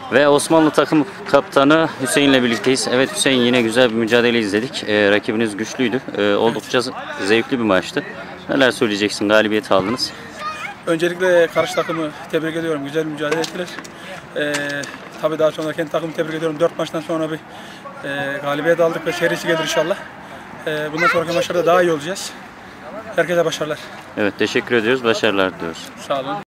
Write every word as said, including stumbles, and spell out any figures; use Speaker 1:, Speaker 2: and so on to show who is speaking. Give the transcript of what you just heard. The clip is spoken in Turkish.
Speaker 1: Ve Osmanlı takım kaptanı Hüseyin'le birlikteyiz. Evet Hüseyin, yine güzel bir mücadele izledik. Ee, rakibiniz güçlüydü. Ee, oldukça zevkli bir maçtı. Neler söyleyeceksin? Galibiyet aldınız.
Speaker 2: Öncelikle karşı takımı tebrik ediyorum. Güzel bir mücadele ettiler. Ee, tabii daha sonra kendi takımı tebrik ediyorum. Dört maçtan sonra bir e, galibiyet aldık ve serisi gelir inşallah. Ee, bundan sonraki maçlarda daha iyi olacağız. Herkese başarılar.
Speaker 1: Evet, teşekkür ediyoruz. Başarılar diliyoruz.
Speaker 2: Sağ olun.